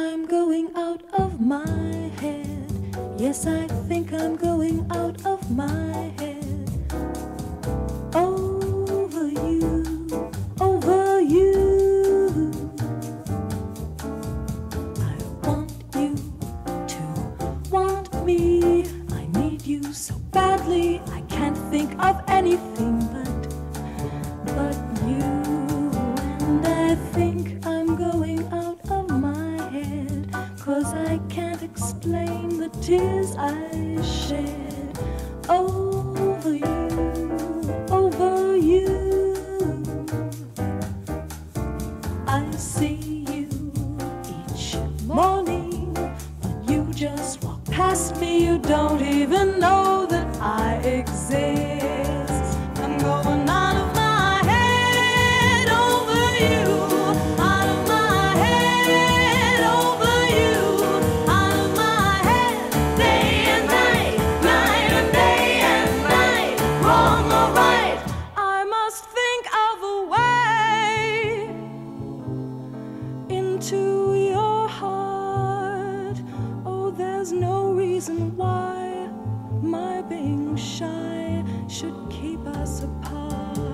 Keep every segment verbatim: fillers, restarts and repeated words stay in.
I'm going out of my head. Yes, I think I'm going out of my head. Over you, over you. I want you to want me. I need you so badly. I can't think of anything but, but you. And I think I'm going out of my head, 'cause I can't explain the tears I shed over you, over you. I see you each morning, but you just walk past me. You don't even know that I exist. I'm going out of my head over you, out of my head over you, out of my head, day and night, night and day and night, wrong or right. I must think of a way into your heart. Oh, there's no reason why my being shy should keep us apart.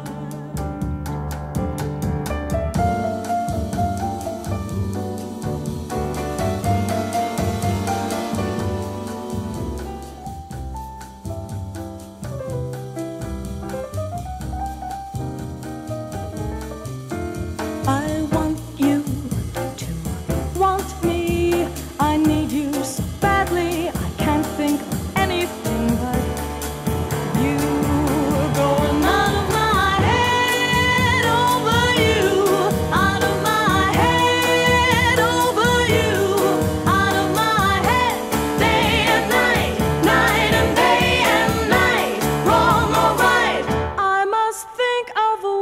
I want you to want me. I need you so badly. I can't think of anything but you. Going out of my head over you, out of my head over you, out of my head, day and night, night and day and night, wrong or right. I must think of a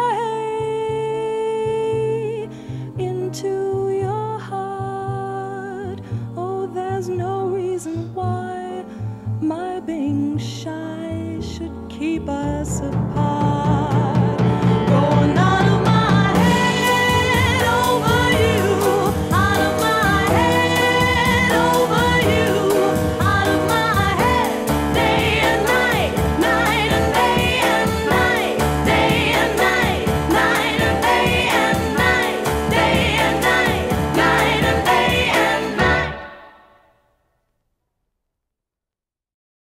way into your heart. Oh, there's no reason why my being shy should keep us apart.